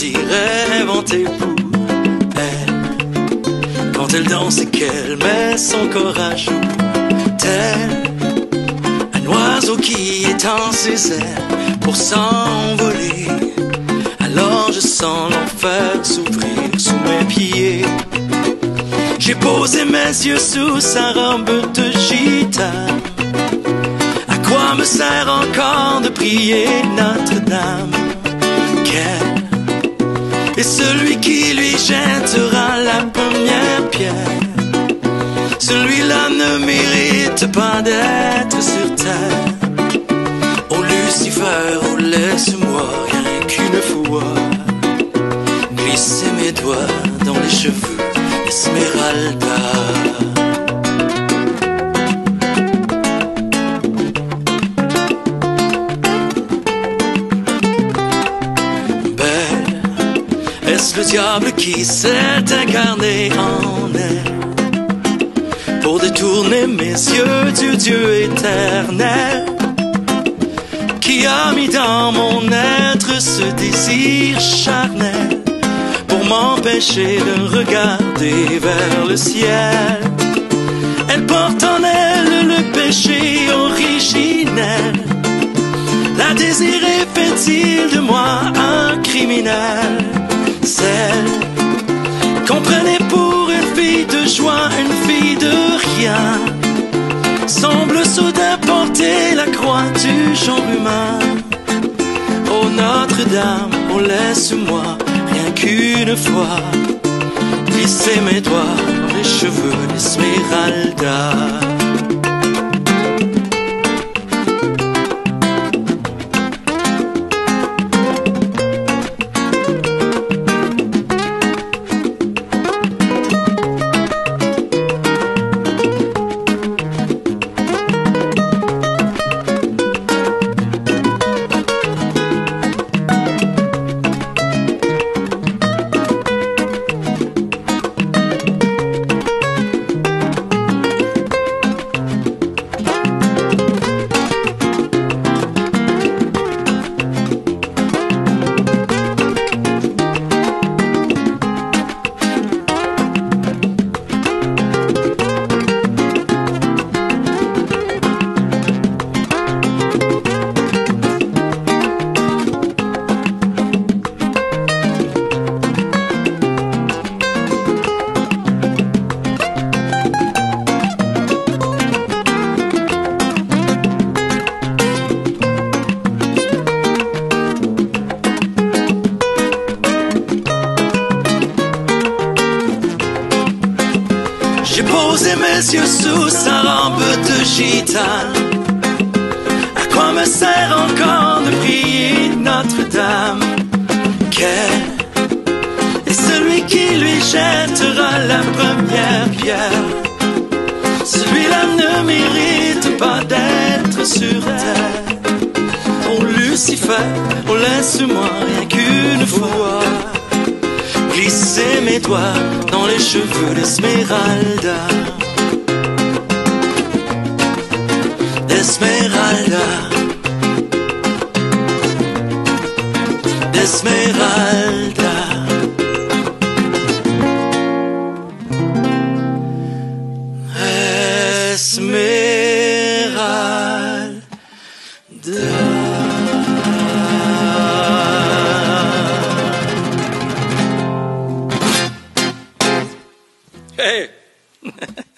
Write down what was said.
dirait inventé pour elle. Quand elle danse et qu'elle met son corps à jour, tel un oiseau qui étend ses ailes pour s'envoler. Alors je sens l'enfer s'ouvrir sous mes pieds. J'ai posé mes yeux sous sa robe de gitane. À quoi me sert encore de prier Notre-Dame? Quel est celui qui lui jettera la première pierre? Celui-là ne mérite pas d'être sur terre. Oh Lucifer, oh laisse-moi rien qu'une fois glisser mes doigts dans les cheveux d'Esmeralda. Belle, est-ce le diable qui s'est incarné en elle pour détourner mes yeux du Dieu éternel, qui a mis dans mon être ce désir charnel pour m'empêcher de regarder vers le ciel? Elle porte en elle le péché originel. La désirer fait-il de moi un criminel? Celle qu'on prenait pour une fille de joie, une fille de rien, semble soudain porter la croix du genre humain. Oh Notre-Dame, oh laisse-moi rien qu'une fois glisser mes doigts dans les cheveux d'Esmeralda. J'ai posé mes yeux sous sa robe de gitane. À quoi me sert encore de prier Notre-Dame? Quel est celui qui lui jettera la première pierre? Celui-là ne mérite pas d'être sur terre. Oh Lucifer, oh laisse-moi rien qu'une fois glisser mes doigts dans les cheveux d'Esmeralda. D'Esmeralda, d'Esmeralda. Esmeralda. Hey!